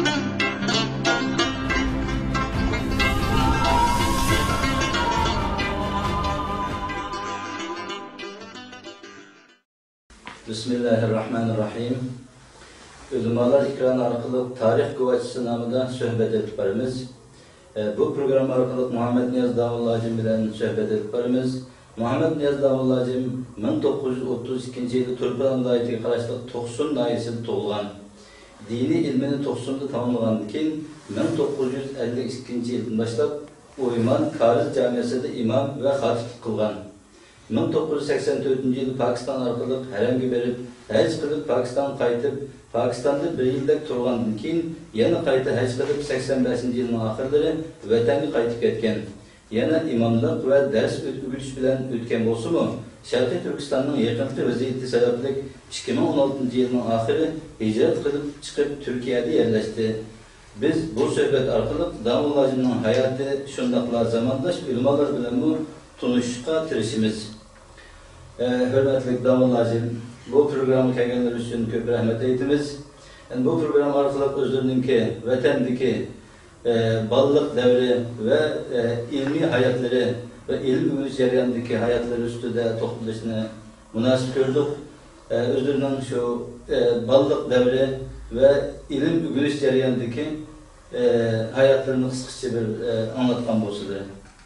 Bismillahirrahmanirrahim. Ulemalar ikranı arkalık tarih kuvvetçisi namıda söhbet edip barımız. Bu program arkalık Muhammed Niyaz Davullacım bilen söhbet edip barımız. Muhammed Niyaz Davullacım 1932 yılı Turpan vilayetiga qarashli To'qson nayisida tug'ilgan. Dini ilmini To'qsonda tamamlagandan keyin 1952 yildan boshlab Uyman Kariz jamiyasida imom va xatiblik qilgan. 1984 yılı Pakistan arkalık herhangi berip, hech qilib Pakistan qaytib, Pakistan'da bir yıldak turgandan keyin yana qayta hech qilib 85 yılın ahirleri vatanga qaytib ketgan. Yana imamlık ve ders o'tgilish bilan o'tgan bo'lsa-mu, Sharqiy Turkistonning yaqinqi vaziyati sababli 2016 yılın ahiri hicret qilib chiqib Turkiyada yerleşti. Biz bu sohbet arkalık Davullacımның hayatı şundaqla zamandaş ulemalar bilan bu tunuşqa tirişimiz. Hürmetli Davullacım, bu programı kelganlar üçün köp rahmet eytimiz. Bu program arkalık özlerinki, vatandaki ballık devri ve ilmi hayatları ve ilim jarayonidagi hayatları üstüde to'xtalishni münasip gördük. Özlerinin şu ballık devri ve ilim ügülüş jarayonidagi hayatlarını kısaca bir anlatgan bo'lsalar.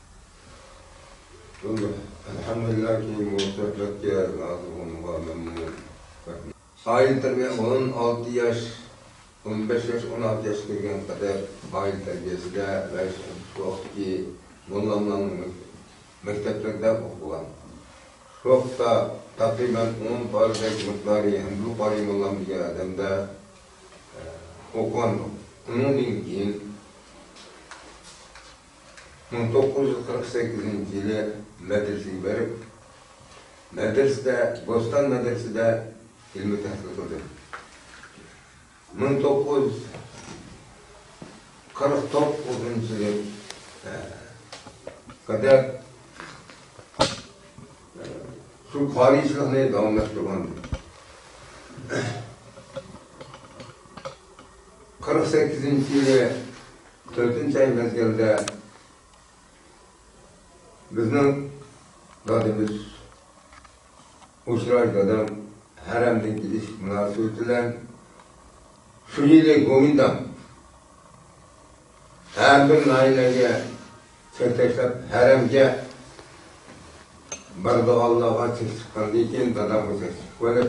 Elhamdülillah ki bu sohbetke razı ve memnun. Aile terbiye 16 yaş, 15 yaş, 16 yaş kirgen kadar aile terbiyesinde ve şu vaktki bunlarla mekteplerde okuyan. Şu vakta takriben 10 paridek miktari, hem bu pari mullam diye adamda okuyan. Onun için 1948 yılı medreseyi verip, medresede, Bostan medresede ilmi tahsil kıldım. 1949 yıl kadar şu farişliğine devam ettirgandım. 48 yılı 4. ay mezgilde bizning dadimiz Uçray'dan haremden gidiş münasebetiyle şu yılı Gomindan her bir aileye çekteşlep haremce barda Allah'a çıkan diyen dadamız böyle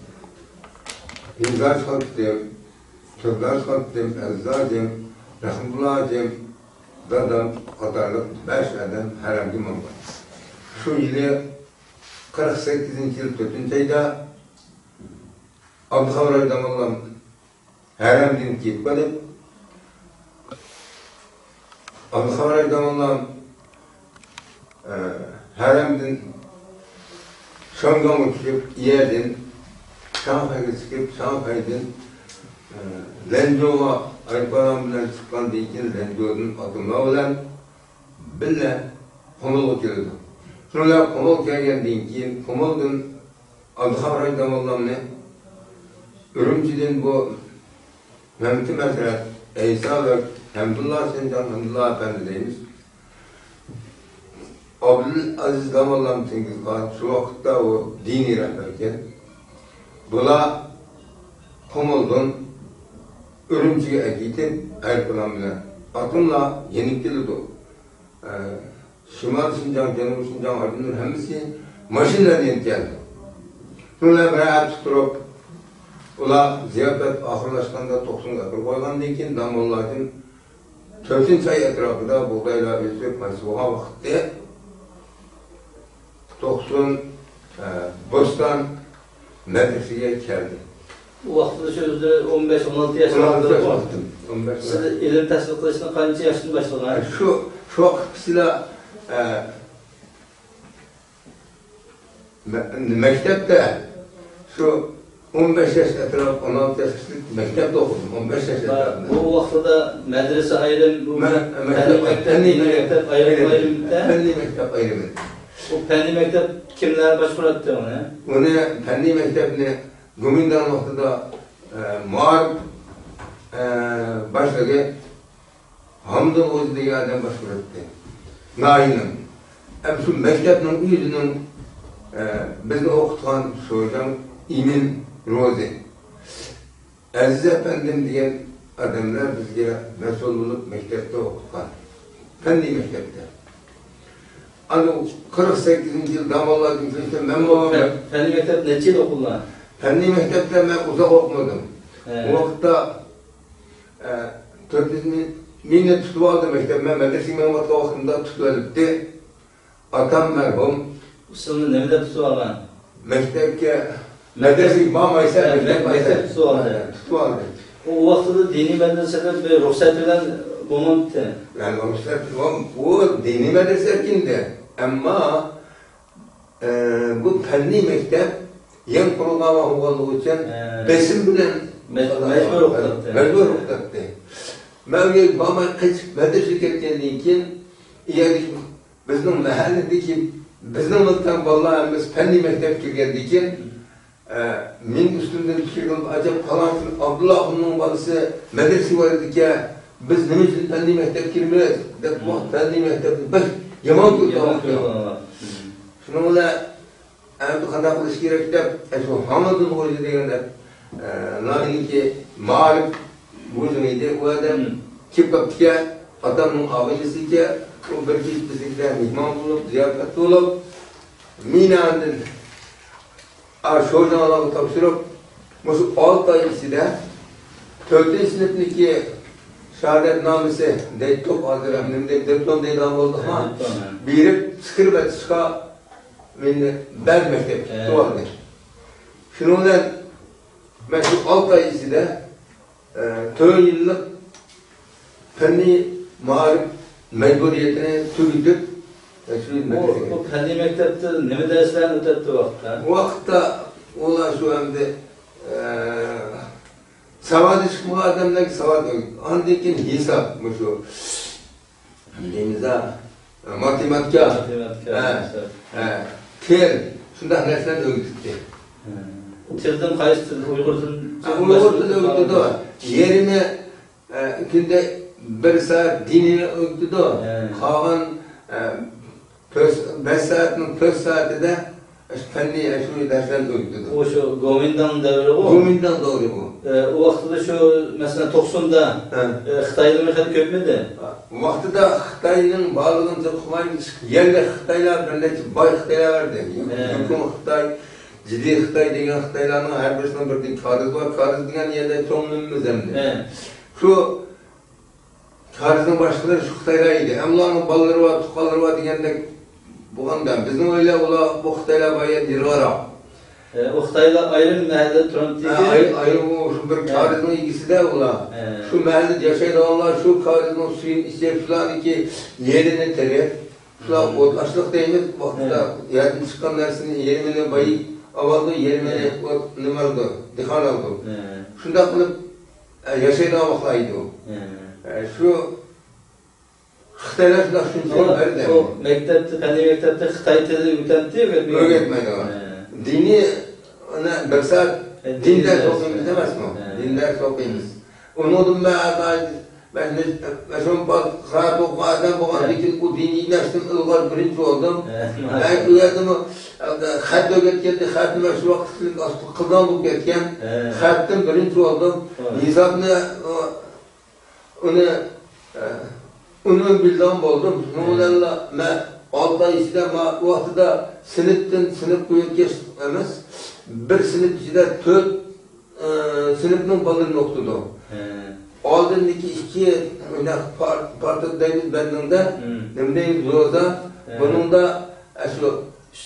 imza çıkarttım, türler çıkarttım, eczacım, rahmetullah'cım, dadam kadarlık 5 adam haremde imam var. Şu yılı 48. yıl 4. ayda Abdülhamid Aydamallam haremden gidip gelip Abdülhamid Aydamallam haremden Şam'dan uçup yerden Şanghay'a çıkıp Şanghay'dan Lenzhou'a Aydamallam bilen çıkan deyken Lenzhou'nun adımla olan bile Kumul'a geldi. Sonra Kumul geldiğinden keyin Kumul'dan Abdülhamid Aydamallam'ı Ürümçi'den bu Mehmet Mesret, İsa ve Hamdullah Sencan, Hamdullah Efendi deyimiz. Abdülaziz Damallam Tengizgan şu vakitte o dini rehberken bula Kumul'dan Ürümçi'ye gidip Erkulam'la atımla yenik geldi o. Şimal Sincan, Cenub Sincan, Ardınır hemisi maşinlerden geldi. Sonra beraber tutup ular ziyafet ahırlaşkanda 90'ga kır koygandan keyin Damullah'ın 4. ay etrafında buğdaylar ösüp Mansuha vakitte 90 Bostan medreseye geldi. Bu vaxtda sözde 15-16 yaşlarında var. Siz ilim tahsil qilishni qancha yoshdan boshlagan? Şu vaxtda mektepte şu 15 yaş etraf, 16 yaşlık mektepte okudum, 15 yaş etrafında. Bu vaxtda medrese ayrım, bu mektep ayrım. Fenli mektep ayrımı. Bu fenli mektep kimler başvurattı onu? Onu fenli mektebini Gomindan vaxtida Muarif başlığı Hamdı Oğuz diye adam başvurdu. Nail'in. Hem şu mektepnin yüzünün bizni okutan soğudan İmin Rozi. Aziz Efendim diyen adamlar bizge mesululuk mektepte okutan. Fendi mektepte. Hani 48. yıl damalladım işte ben babam... Fendi mektep neçe yıl okullar? Fendi mektepte ben uzak okumadım. O vakitte 400 minne tutup aldı mektepte. Medresi Mehmet'le vaktinde tutup edildi. Atam merhum. Sınırlı ne de tutup alan? Mektepke medresi bama ise mektep tutup aldı. Tutup aldı. O vakitte dini medresede bir ruhsat bilen bulman bitti. Yani o dini medrese kimdi? Ama bu fendi mektep yan kurulama olduğu için besim bilen mecbur okuttı. Mecbur okuttı. Ben bama kaç medrese ketkenliği için bizim mahalledeki bizim mutlan vallahi biz fendi mektep kirgendiği için min üstünde bir şey oldu. Acaba falan Abdullah'ın babası medresi vardı ki biz ne için fendi mektep kirmeyiz? Bu fendi mektep bak yaman kurdu. Şunu da bu kadar kılıç gerekti. Şu Hamd'ın oğlu diyenler nani ki marif bu yüzüydü. O adam çıkıp ki adamın ağabeyisi ki o bir bizimkiler mihman bulup ziyafet olup minandın şuradan Allah'ı tapşırıp bu 6 ay içinde 4. sınıftaki şehadetnamesi deytop hazırlandım diplom deydi oldu ama birip sıkırbet çıka ben mektep tuvaldı. Şunundan ben şu 6 ay içinde 4 yıllık fenni marif mecburiyetine tüydük. O fendi mektepte ne derslerini ötetti vakitte? O vakitte olan şu anda savadı çıkma adamdaki savadı andikin hesap mı şu denize matematika tel şundan dersler öğüttü. Tilden kayıstı Uygur'un öğüttü de yerine günde bir saat dinini öğüttü de kalan 5 saatin 4 saati de fendi şu dersler öğüttü. O şu Gomindan devri o. Gomindan doğru bu. O vakitte şu mesela 90'da Xitaylı mekani köpmedi. O vakitte Xitaylı'nın bağlılığını zıpkımaymış. Yerle Xitaylar birleşip bay Xitaylar vardı. Yüküm Xitay, ciddi Xitay degen Xitaylarının her birisinin bir karız var. Karız degen yerde çoğunluğumuz emdi. Şu karızın başkaları şu Xitaylarıydı. Onların balları var, tukalları var degende buğandan. Bizim öyle ola bu Xitaylar bayağı diri var. O Xitaylar ayrı bir mahallede turan değil. Ayrı şu bir karızın ilgisi de ola. Şu mahallede yaşaydı onlar şu karızın suyun içeri falan ki yerini terir. Şuna otlaşlık değmez. Vakitte yerden çıkan dersinin yerimine bayı avaldı, yerimine ne oldu? Dihan oldu. Şunda kılıp yaşaydı avaklaydı o. Şu Xitaylar şuna şunu verdi. O mektepte, fendi mektepte Xitay tezi öğretti ya. Öğretmedi o. Dini ona bir saat din ders okuyunuz demez mi? Din ders okuyunuz. Onu da ben şu saat okumadan bu için o dini dersin ılgar birinci oldum. Ben uyardım xat öğretkendi, xatım şu vakitlik aslı kıldan bulup ketken xattım birinci oldum. Hesabını onu bildim oldum. Onlarla ben 6 ay içinde vaxtıda sınıf koyup emas. Bir sınıf içinde 4 sınıfının balını okudu. Aldığındaki 2 parti deyimiz bendinde, nemdeyiz Roza, bunun da şu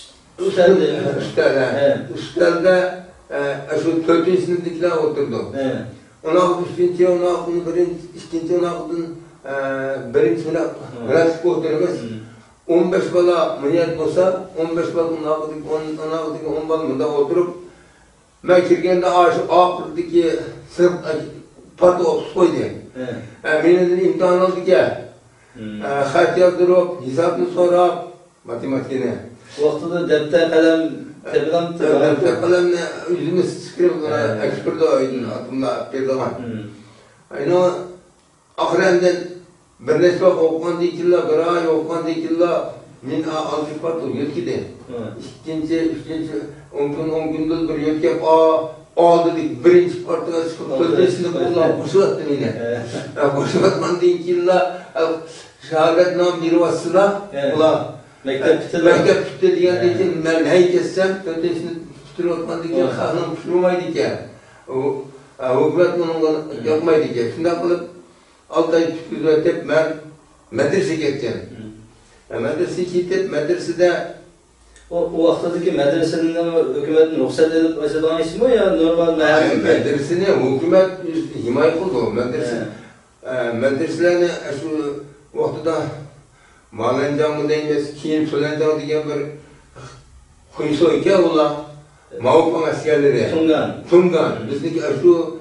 üstel'de şu 4. sınıftakiler oturdu. Ona 3. ona 2. ona 1. sınıf klasik oturmaz. 15 bala müniyet olsa, 15 bala onağıdaki 10 bala mında oturup ben kirgende ağırlıktaki sınıf parti ofis koydu. Benim imtihan oldu ki xat yazdırıp, hesabını sorup matematikine. O vakitte defter kalem tepeden defter kalemle yüzümü sıkırıp ekspert oydun aklımda bir zaman. Aynen ahirenden bir neşe okuyan dikilla, bir ay okuyan dikilla min altık partur yetkidi. İkinci, üçüncü, 10 gündür bir yetkep aldı dik birinci partıga çıkıp sözleşini kullan kuşuvattı yine. Kuşuvatman dikilla şehadet nam bir vasıla ula mektep bitti diyen için ben hey kessem sözleşini tuturatman diken hanım kuşurmaydı diken. Hükümet bunu yapmaydı diken. Şundan kılıp 6 ay tüküzletip ben medrese gittim. Medrese gittim, medresede o vaxtdaki medresenin hükümetin ruhsat edip açılan iş mi ya normal mehalim? Medresini hükümet himayet kıldı. Medreselerini şu vaxtıda malancanı deyimiz, kiyim söylencanı diyen bir kuyusu iki ola Mavukpan askerleri. Tungan. Bizdeki şu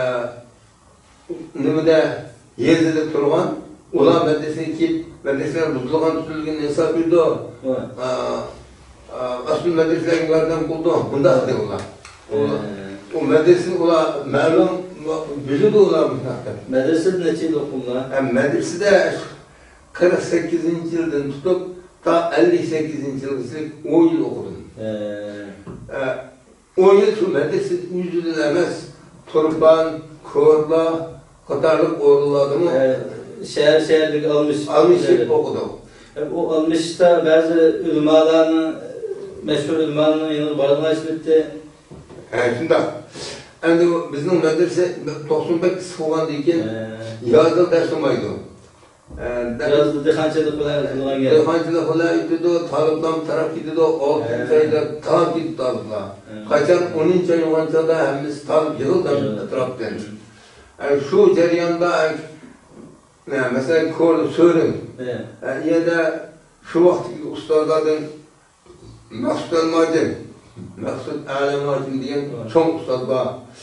nimede Yezide turgan, ulan medresini ki medreseler buzulgan tutulgan hesap bildi o. Asıl medreselerden buldu. Bunda adı ulan. O medresini ulan malum bildi ulan. Medresede neçeydi okullar? Medresede 48. yıldan tutup ta 58. yıl 10 yıl okudum. 10 yıl şu medrese yüzülemez. Turban, korla, Katarlık oğullarını şehirlik almış okudum. O almışta bazı ülmalarını, meşhur ülmalarını yanı barınaş bitti. Şimdi bizim medrese 95 sıfırgan deyken yazda ders olmaydı. Yazda dehancılık falan geldi. Dehancılık falan gidiyordu, talıplam taraf gidiyordu, 6 sayıda talıp gitti talıplar. Kaçan 10. ay olançada hemiz talıp yığıldı etraftan. Şu cereyanda mesela kolu söyledim. Ya da şu vaktiki ustalardan Maksud Elmacım, Maksud Elmacım diyen çok ustad var.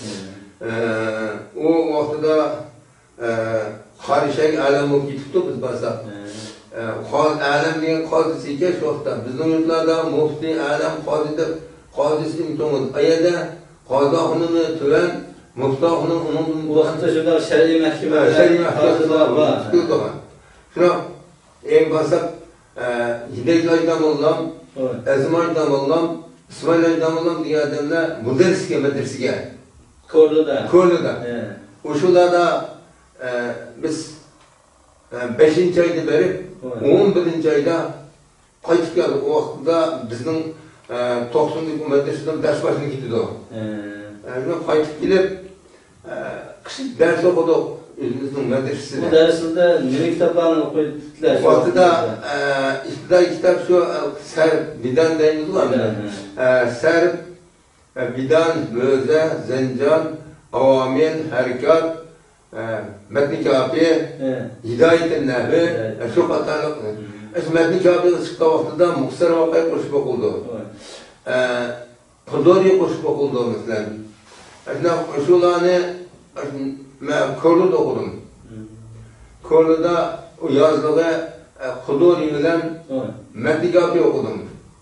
O vaxtıda Harişek Alem'e gittikti biz basak. Alem diyen qazisi ike şu vaxtda. Bizim yurtlarda mufti Alem qazisi imtihanı. Ayada qazahını töven Muftahının onun bu vaxtda şurada şer'i mahkemeler var. Şuna en basak Hidayet Ajdam olam, Ezim Ajdam olam, İsmail Ajdam olam diye adamlar medresige. Korlu'da. Uşularda biz 5. ayda verip 11. ayda qaytib geldik. O vaxtda bizim 90'lık medreseden ders başına gitti o. Qaytib gelip ders okuduk bizim medresede. Bu dersinde ne kitaplarını okuydular? Vaxtıda iktidai kitap şu Bidan deyimiz var. Serb, Bidan, Möze, Zencan, Avamin, Harekat, Metni Kafi, Hidayet-i Nehvi, şu katarlık. Metni Kafi'ye çıktığı vaxtıda Muhsar Vakayı koşup okuldu. Kudori'ye koşup okuldu mesela. Şularını Korlu'da okudum. Korlu'da o yazlığı Kudori ile Metni Kafi okudum.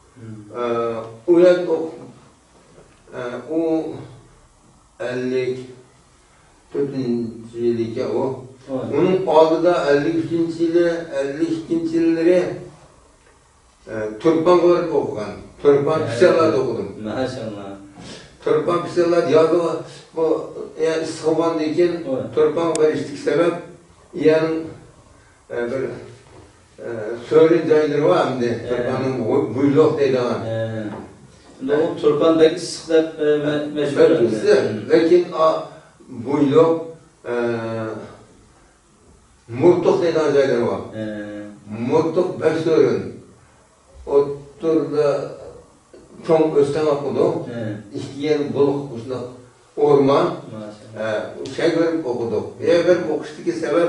O 54. yıllık o. Onun aldıda 53. yılı, 52. yılları Türkmen olarak okugan. Türkmen Pisalar'da okudum. Maşallah. Türkmen Pisalar yazılı bu İstikhobandayken Türkmen veriştik sebep yani bir söyle cayları var mı de Türkmen'in buyluk deydi ama. O Türkmen belki sıklık meşhur. Lakin buyluk Murtuk deydi cayları var. Murtuk Beksör'ün oturda çok östen okudu. İhtiyen buluk kuşuna orman şey verip okuduk. Verip okuştaki sebep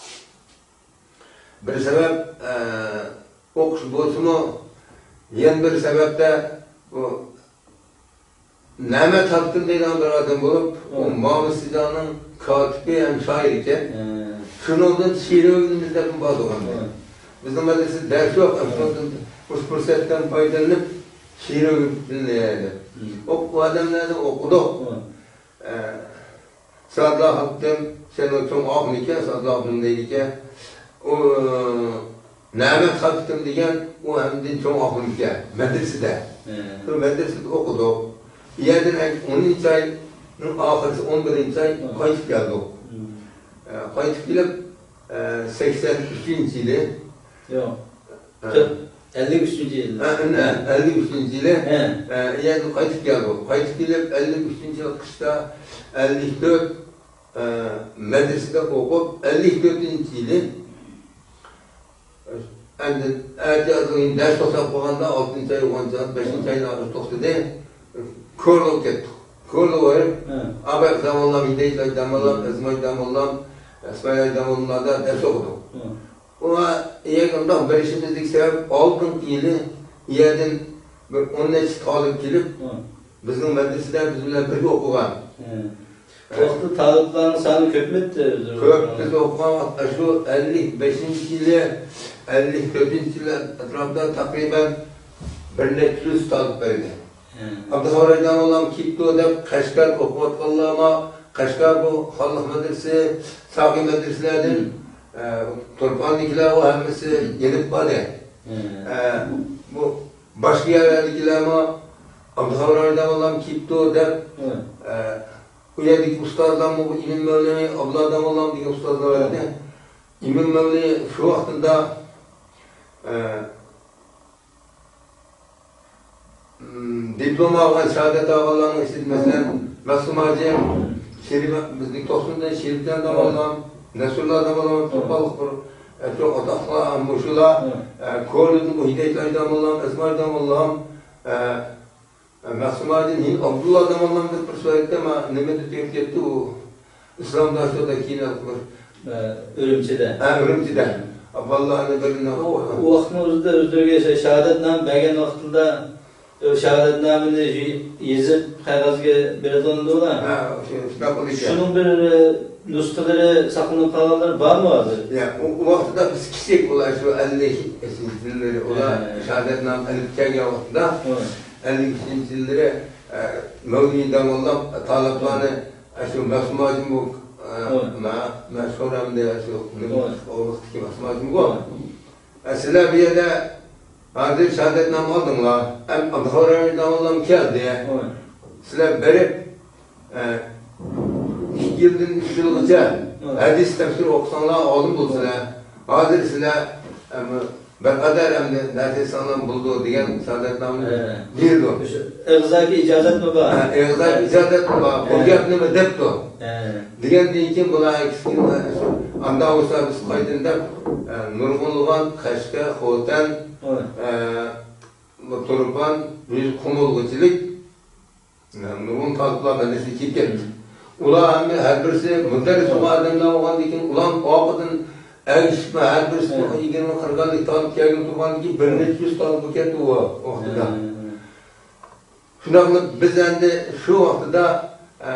bir sebep okuş bozumu yan bir sebep de bu Mehmet Hakkın deyden bir adam bulup o Mahmut Sidan'ın katibi hem şair iken şunundan şiiri önümüzde kumbadı olandı. Bizim medresi ders yok. Bu fırsattan faydalanıp şiiri dinleyerdi. O adamlardan okuduk. Sadullah Hakkın, sen o çok ağın iken, sazlağın deyken, o Nâmet Hakkım degen, o hem çok ağın iken, medresede. Medresede okuduk. Yerden 10. ayının ahırsı 11. ay kayıt geldik. Kayıt gelip 83. yılı. Yok. 53. yıl. 53. yılı. Yani kayıt geldik. Kayıt gelip 53. yıl kışta 54 medresede okup 54. yılı ertesi ders olsak boğanda 6. ay, 10. 5. ayın ağrı toxtadı. Körlük ettik. Körlük varıp, abi zamanlam, hidayet aydamallam, ezma aydamallam, esma aydamallamlarda ders okuduk. Ona yakından verişimizlik sebep 6. yılı yerden 10. talip gelip bizim medreseden bizimle birlikte okugan. Vakti taliplerin sanı köp mü etti? Köp, biz okugan şu 55. yılı, 54. yılı etrafında takriben 1200 talip verdi. Abdülhamid olan Kipto dep Kaşgar okuvatkanlığıma, Kaşgar bu Hallık Medresi, Sağ Medreselerden Turpanlıklar o hemmesi gelip vardı. Bu başka yerlerdekilerime Abdülhamid olan Kipto dep Uyadik ustazdan bu İlim Mevlevi, Abladan olan diye ustazlar vardı. İlim Mevlevi şu vaktinde diploma algan şehadet ağalarını mesela Masum Hacım, bizlik toplumdan Şerif'ten de alalım, Nesullah'dan alalım, Topbalık bir çok otakla, Muşula, Koğlu'nun bu hidayetlerden alalım, Esma'dan alalım, Masum Hacım, Abdullah'dan alalım bir söyledi ama Nemeti tepki etti o İslam'da şuradaki yine Ürümçi'de. Ürümçi'de. Vallahi ne böyle o vaktimizde özdürge şehadetname bergen vaktında şehadetnameni yazıp kağızga berdiğinde ola. Şunun bir nüskaları saklanıp kalanlar var mı vardı? Ya o vakitte biz kişilik olan şu 50 yılları olan şehadetname elifkâge vaktinde 50 yılları Mevli'den olan taliplerini şu Masumacım bu meşhuramda şu o vaktiki Masumacım bu. Mesela bir yerde hazır şehadetname aldınlar. Abdülhamid'den Allah'ım geldi. Sizler berip 2 yıldan 3 yılgacha hadis tefsir okusanlar olim bulsalar. Hazır sizler bir kadar dersi sanam buldu diyen şehadetname verdi. Egzaki icazet mi var? Egzaki icazet mi var? O gap nima depti. Diyen deyin buna eksin anda olsa biz kaydında Nurgulgan, Kaşka, Xotan, Turpan, bir kumulguçilik Nurgun taliplar medresi kip geldi. Ulan her birisi müderris adamlar olan dikin ulan o kadın erişme her birisi yigirme kırgalık talip geldi turpan ki 1200 talip ketti o vaxtida. Şundan biz endi şu vaxtida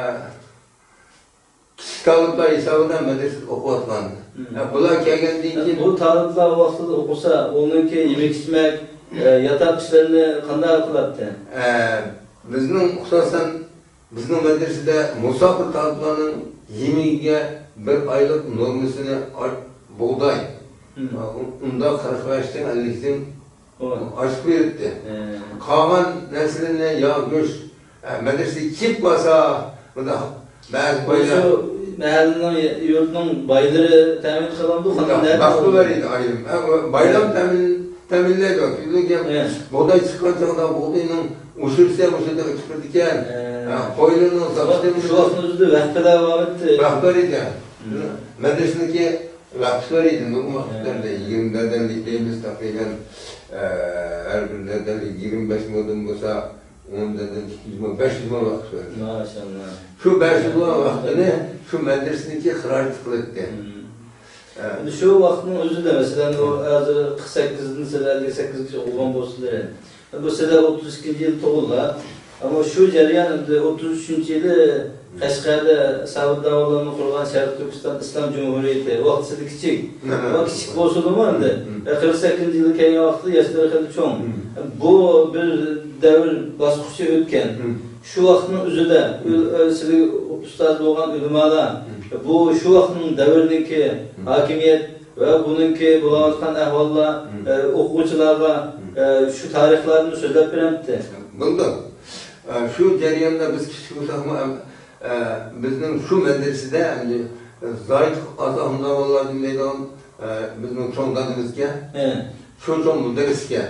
kichik taliplar hesabından medrese okuyatgan. Bular kelgandan keyin bu taliplar vaqtida o'qisa, onunki yemek içmek, yatak işlerini qanday qiladi? Bizning xususan bizning medresede musafir taliplarning yemeğiga bir aylık normasini buğday. Unda 45'ten 50'den açık verildi. Kalan neslini ya göç medrese kip basa bazı baylar mahallenin yurtning bayları temin kılandı. Baklı veriydi ayrım. Bayram teminleydi. Buğday çıkan çağda buğdayının uçursa çıkırdıkken koyunun zaten şu vaxtımızda vaqtda devam etti. Vakıflar idi. Medresedeki vakıflar idi. Bu vakıflarda 20'lerden likleyimiz takriben her birlerden 25 modun olsa 10'dan 200 500 mod vakıf verdi. Maşallah. Şu 500 mod vakfını şu medresedeki hıraç tıklıktı. Şu vaxtın özü de mesela o hazır 48'in sene 58 olgan bolsalar. Bu sene 32 yıl to'g'illar. Ama şu jarayonda 33 yılı Qashqarda Saud davlatini qurgan Sharq Turkiston Islom Cumhuriyati vaqtida kichik. Bu kichik bo'lsa-da endi 48 yil kelgan vaqtda yoshlari hali cho'ng. Bu bir davr bosqichi o'tgan. Shu vaqtning o'zida sizlar ustoz bo'lgan ulamolar Bu şu vaqtning davridagi hokimiyat va buningki bo'layotgan ahvollar o'quvchilarga shu tarixlarni so'zlab beramdi. Bo'ldi. Shu jarayonda biz kichik bo'lsakmi, bizning shu madrasada Zoid Azamdorlar deydigan bizning cho'ngdanimizga, shu cho'ng mudarrisga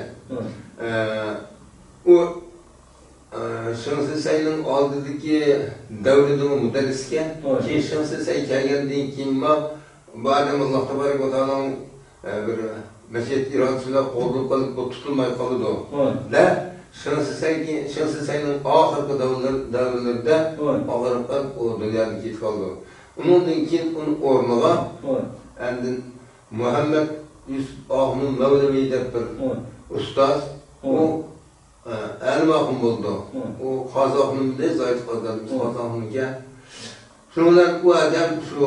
u Şansısay'ın oldidagi davridagi mudarrisga, keyin Şansısay kelgandan keyin bu odam Alloh tabaraka va taoloning bir masjid irodasiga qo'lga qilib tutilmay qoldi. Da Şansısay'ning oxirgi davrlarida og'riqdan u dunyodan ketib qoldi. Undan keyin uning o'rniga endi Muhammad Yusuf Ahmad Mavlaviy deb bir ustoz u Elmaqım oldu. O Kazak'ın da Zayt Kazak'ın ki. Şunlar bu adam şu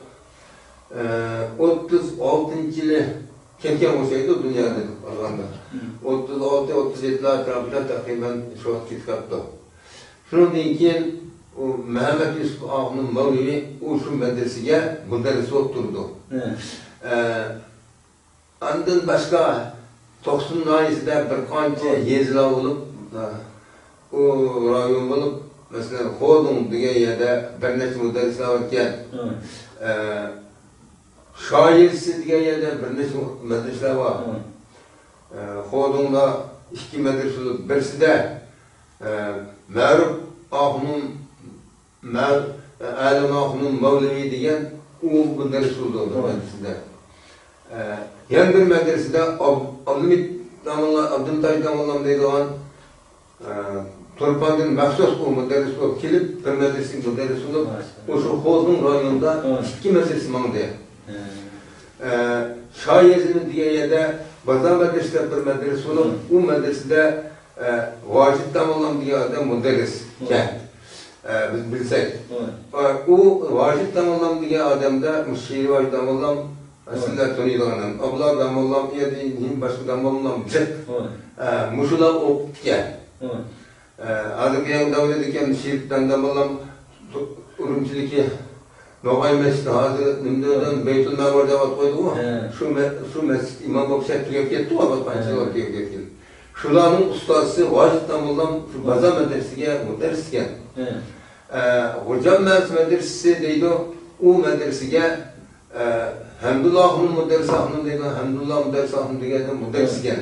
36. yılı kenken olsaydı dünyada alganda. 36-37'ler tarafında takriben şu an kitapta. Şunun için Mehmet Yusuf Ahmad Mavlevi o şu medreseye müderris oturdu. Andın başka 90 ayında bir kanca yeziler olup, o rayon olup, mesela Hodun diye yerde bir neçe müderrisler varken, Şairsi diye yerde bir neçe müderrisler var. Hodun'da iki müderris olup, birisi de Məruf Ahun'un, Alim Ahun'un Mavlevi diyen o müderris oldu medresede. Yan bir medresede Abdülmutaş Damallam deydi olan Turpan'ın məxsus o müderris olup kelip bir medresin müderris olup o şu Hodun rayonunda iki medresi mandı. Şayezi'nin diye yerde Bazar medresinde bir medresi olup o medresede Vacid Damallam diye adam müderris biz bilsek. O Vacid Damallam diye adamda Müşşehir Vacid Damallam aslında tanıyılanım. Abla Damallam yediğin başka Damallam cep. Muşula okya. Adım yang davlediken şirkten Damallam urumçiliki Noğay Mescid hazır nimdeden Beytül Mervar'da vat koydu mu? Şu mescid İmam Bakşet tüyep gitti o vat pançalar tüyep gitti. Şulanın ustası Vacid Damallam şu Baza medresine müderrisken. Hocam medresisi deydi o medresine Hamdullah'ın müderrisahının deydi, Hamdullah müderrisahının deydi müderrisken.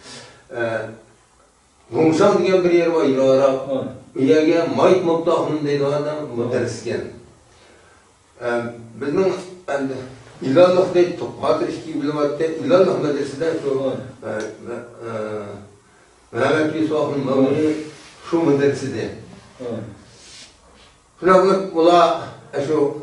Gumşan diyen bir yer var İrara. İyage Mayt Muktah'ın deydi adam müderrisken. Bizim İlallah deydi, Hatır İşki Bilmatte, İlallah medreside şu Mehmet Yusuf Ahmad Mavlevi şu müderriside. Şuna bula şu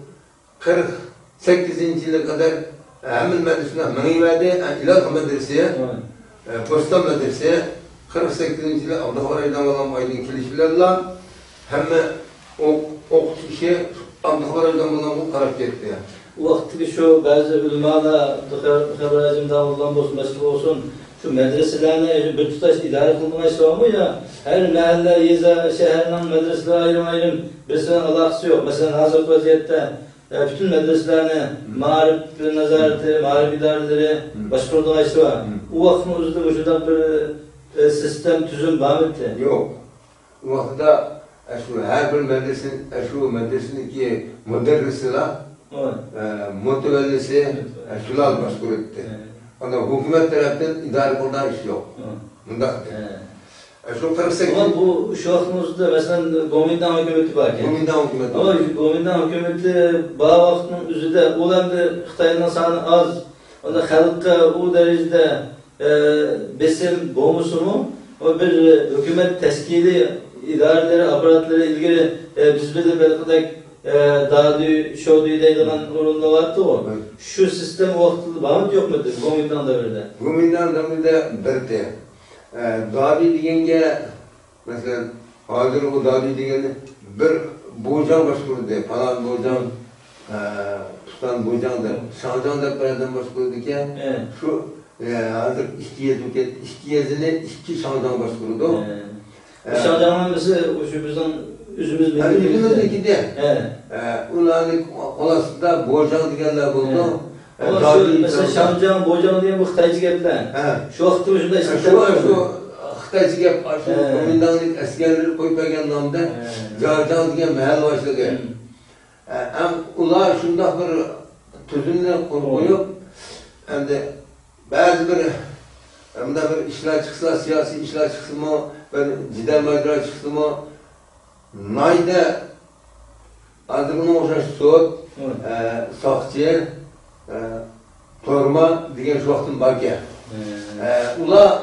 48. yıla kadar Hamil medresine meniverde İlallah medreseye, Postam medreseye 48. yıla Abdülhavaray'dan olan aydın kilişilerle hem okuş işi Abdülhavaray'dan olan bu karakter etti. O vaxtdaki şu bazı ülmada Xəbərəcimdən olan mesul olsun, şu medreselerini bir tutaş idare kılınması var mı ya? Her mahalle, yeza, şehirden medreseler ayrım birisinin alakası yok. Mesela hazır vaziyette bütün medreselerini, marif nezareti, marif idareleri başkurduğu işi var. O vaxtın özünde vücudan bir sistem, tüzüm var mıydı? Yok. O vaxtda her bir medresindeki müderrisiler mütevellisi şulal başkur etti. Onda hükümet tarafından idare kıldığı iş yok. Bunda şu 48. Ama bu şu vaxtımızda mesela Gomindan hükümeti varken. Gomindan hükümeti. Ama Gomindan hükümeti bağ vaxtının üzüde olan da Xitay'ın sanı az. Onda halkka o derecede besim boğmusu mu? O bir hükümet teşkili idareleri, aparatları ilgili biz de belki dağdı, şoğdu deydiğen orunda vardı o. Şu sistem o vaxtında var mı yok mudur? Gomindan devrinde. Gomindan devrinde birdi. Dağdı diyenge mesela hazır o dağdı diyenge bir boğcan başkurdu. Falan boğcan tutan boğcan da Şahcan da birden başkurdu ki şu hazır işkiyezini iki Şahcan başkurdu. Şahcan'ın mesela şu bizden üzümüz Yani üzümüzdeki de. Evet. Ulanın olasında Bojan diyenler buldu. Ama şu mesela Şamcan, Bojan diye bu Xitaycı gepler. Şu vakti ucunda Şu Xitaycı gep, şu komandanlık askerleri koyup gelgen namda Jarjan diyen mahal başladı. Hem ular şunda bir tüzümle koyup hem de bazı bir işler çıksa, siyasi işler çıksa mı, cidden maydra çıksa mı, nayda adını oşaş soğut, sakçı, torma diyen şu vaktin barke. Ula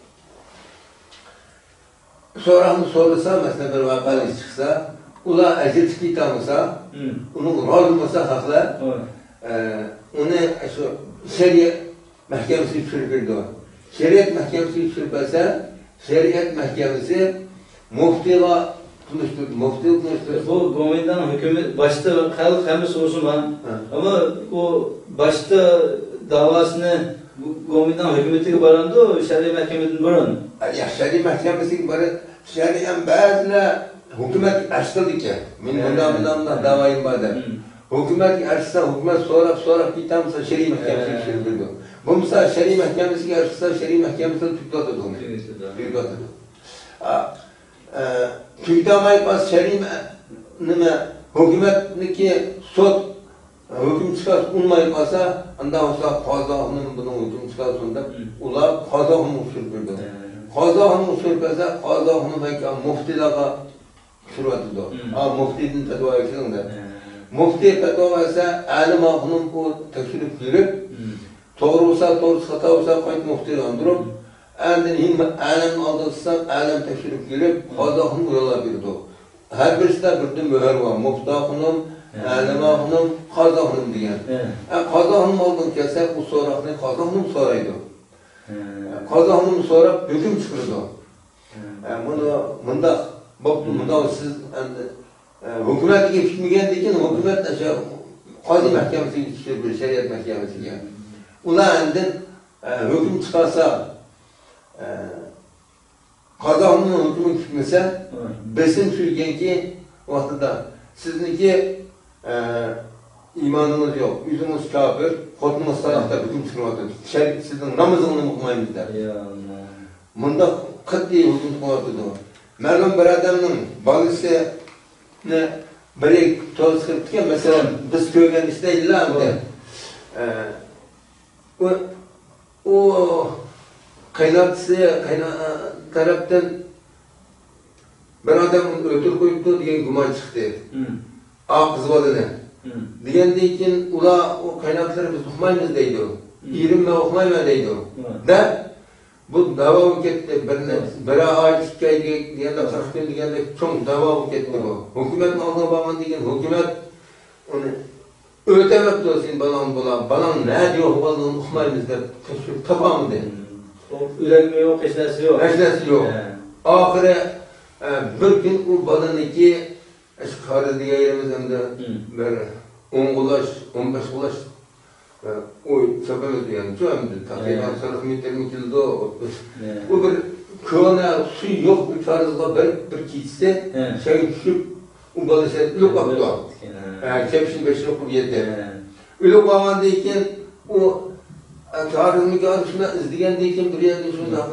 sonra sorulsa, mesela bir vakalı çıksa, ula ecil çıkı tanısa, onun rol olmasa haklar, onu şeriat mahkemesi sürgürdü. Şeriat mahkemesi sürpese, şeriat mahkemesi muftiyle konuşturdu. Bu komandan hükümet başta halk hem sorsun var. Ama o başta davasını komandan hükümeti barandı o şer'i mahkemetin baran. Ya şer'i mahkemesi baran şer'in bazıla hükümet açtırdı ki. Bundan davayım vardı. Hükümet açsa hükümet sonra kitabımsa şer'i mahkemesi sürgürdü. Bu mesela şer'i mahkemesi açsa şer'i mahkemesi tutukladı onu. Tutukladı. Tüydamayıp az şer'i hükümetdeki sot hüküm çıkarsa unmayıp asa ondan sonra Kazak'ın bunun hüküm çıkarsında ular Kazak'ın sürgürdü. Kazak'ın sürgürse Kazak'ın belki muftilaga sürüyordu. Muftinin fetva eksizinde. Mufti fetva verse alim ağının bu tekşirip girip doğrusa doğru hata olsa kayıt muftiyle andırıp Əndin alim aldırsa alim tekşirip girip Kazak'ın yola birdi. Her birisi de bir mühür var. Muftahının, alim ağının, Kazak'ın diyen. Kazak'ın olduğunu kese bu sorakını Kazak'ın soraydı. Kazak'ın sonra hüküm çıkırdı. Bunda siz hükümet gibi fikmeyendiyken hükümet Kazi Mahkemesi yetiştirir, şeriat mahkemesi yani. Ulan endin hüküm çıkarsa Kazak'ın hükümü çıkmasa besin sürgenki vaxtıda sizinki imanınız yok, yüzünüz kafir, kodunuz tarafta hüküm çıkmadı. Sizin namazını mıkmayınız der. Bunda kıt diye hüküm çıkmadı. Merhum bir adamın balisi biri toz kırptıkken mesela biz köygen isteydiler mi de o kaynatısı taraftan bir adam ötür koyuptu diyen güman çıktı. Kız balını. Diyen deyken o kaynakları biz okumayız deydi o. İrim ve okumayma deydi o. Da bu dava buketti. Bira ait hikaye diyen de saçtığın diyen de çok dava buketti o. Hükümetin ağına bağman diyen hükümet onu ötemek olsun balan ne diyor okumadığını okumayız de tapamı deydi. Üretme yok, eşnesi yok. Eşnesi yok. Ahire bir gün o balaniki eşkarı diye yerimizden de böyle 10 kulaş, 15 kulaş o çöpemizdi yani. Çöpemizdi. Takriben sarık metremi kildi o. O bir köyüne su yok bir tarzda bir kitse şey düşüp o balışı ülük baktı. Kepşin beşini kuryetti. Ülük bağlandıyken o tarihini görüşüne izlegendeyken bir yerde şundan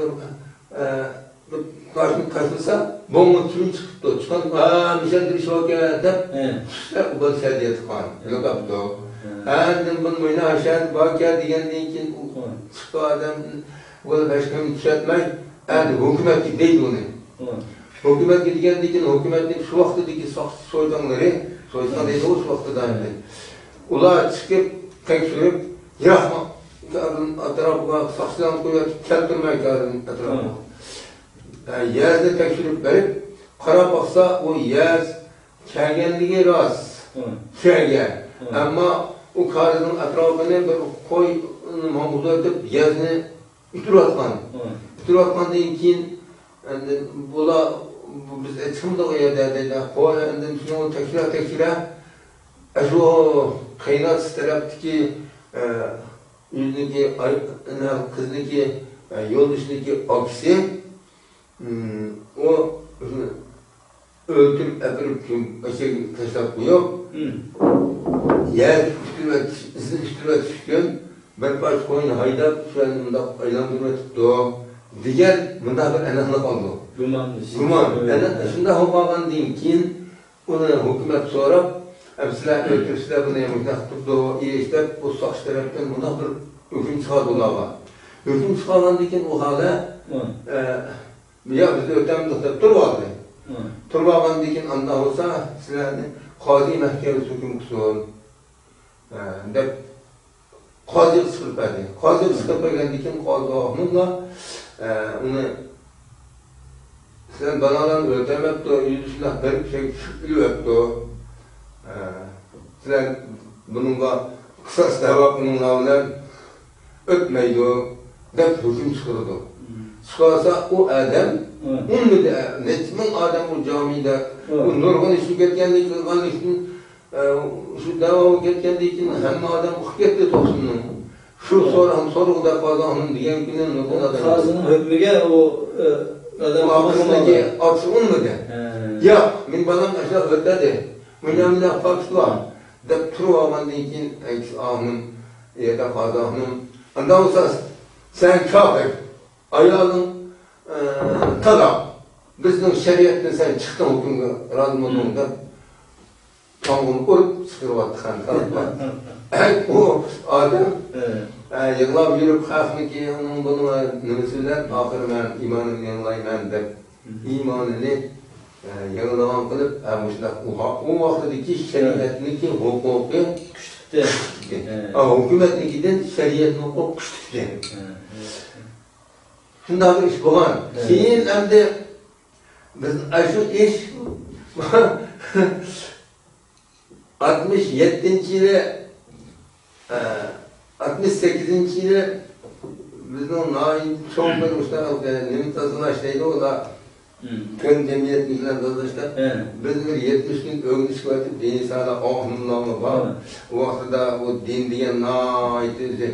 bir kaçırsa bomba tüm çıktı. Çıkan nişandır iş vakit deyip o balışı diye tıkan. Ülük baktı. Annem bunun boyuna aşağı vakit digendeyken çıktı adam o da başkanı düşetmey. Hükümet değil onu. Hükümet digendeyken hükümetin şu vaktideki soydanları soydan değil o şu vaktidan. Ular çıkıp tekşirip yakma. Kadın atrafına saksıdan koyup keltirmek kadın atrafına. Yazda tekşirip verip kara baksa o yaz kelgenliği rast. Kelgen. Ama o kadının atrafına bir koy mamuzda edip yazını üstür atman. Üstür atman deyinkin biz etkim de o yerde koy şunu tekşire şu kaynat taraftaki yüzdeki kızdaki yol dışındaki aksi o öldürüp öpürüp taşlap koyup yer üstüne düşkün bir baş koyun haydap şöyle bunda aylandırma tuttu. Diğer bunda bir enahlık oldu. Guman. Şunda hopagan deyin ki onu hükümet sorup sizler öldürürsüler bunu yemişler tuttu. İyi işte bu saç taraftan bunda bir hüküm çıkardı olağa. Hüküm çıkardan deyin o hala ya bizde ötem tutup durmadı. Turbagan deyin anda olsa sizlerden Kazi Mahkemesi hüküm kısun. Dep Kazi sıkıp verdi. Kazi sıkıp verdiğinde kim Kazi Ahmet'la onu sen banadan ötemekti, yüzüne garip şey şıkkılı öptü. Sen bununla kısa sevap bununla olan öpmeydi. Dep hüküm çıkırdı. Çıkarsa o adam, onu da netmen adam o camide o nurgun işi gelkendik, kılgan işin şu devam gelkendik hem adam hükmetti topsunun. Şu soru da kazanın diyen günün nurgun adam. Kazının hükmüge o adam ağzındaki aksı olmadı. Ya, min balam aşağı ötedi. Münemine faksla. Dep turu aman deyin ahının ya da kazanın. Ondan sonra sen kafir. Ayağın tada. Bizden şeriatten sen çıktın hükümde, razımında. Tamamını kurup sıkırvattık hani. O adam yıllab yürüp kalkını ki onun bunu nümüsüler ahir ben imanını yanılayım dep imanını yanılaman kılıp o vaktideki şeriatındaki hukuku küçüktü. Hükümetlikiden şeriatın hukuku küçüktü. Şunda bir iş bulan. Keyin hem de biz şu iş 67. yılı 68. yılı bizden nain çok bir usta nimetasına şeydi o da kön cemiyetlikler arkadaşlar biz bir 70 gün öğünüş verdik dini sağda ahmınlamı var o vaxtıda o din diyen nain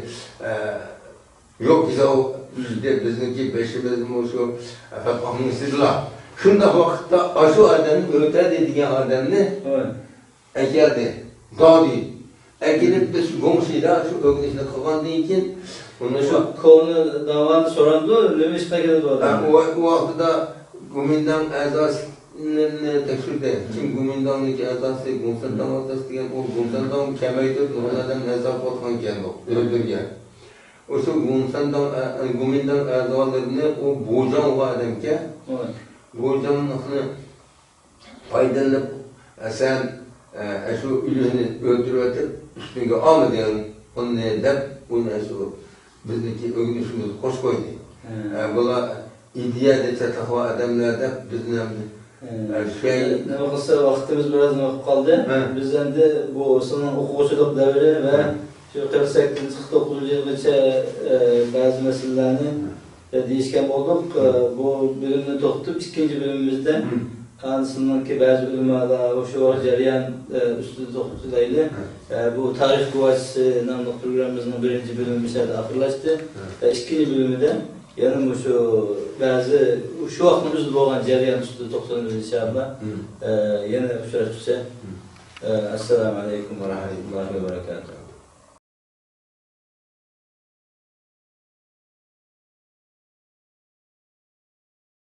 yok bize o işte bizimki beşimizin o şu ahmın sizler şunda vakitte aşı adamın öte dediğin adamını ekerdi, dağdı. Ekilip biz komşuyla şu öğrenişine kılgan deyken onu şu konu davanı sorandı, ne işe geldi o adam? O vaxtıda Gumindan azasını tekşirde. Kim Gumindan'daki azası, Gumsan'dan azası diyen o Gumsan'dan kemeydir, onlardan nezaf otkan kendi, öldürgen. O şu Gumindan azalarını o boğcan var adamke. Boğcanın faydalanıp sen şu ülünü öldürüp üstüne almadan onu edip onu şu bizdeki öğünüşümüzü hoş koydu. Bula idiyade çatakva adamlarda bizim şey ne olsa vaktimiz biraz vakit kaldı. Bizden de bu sınıf okuvçuluk devri ve şu 48-49 yılgacha bazı meselelerini değişken olduk. Bu bölümünü tutup ikinci bölümümüzde Kanısındaki bazı bölümlerde şu cereyan üstü dokuzlaydı. Bu tarih kuvvetsi namlı programımızın birinci bölümü de ahırlaştı. İkinci bölümde yanım şu bazı şu aklımızda olan cereyan üstü 90 inşallah yine uçurak tutsa. Esselamu Aleyküm ve Rahmetullahi ve Berekatuhu.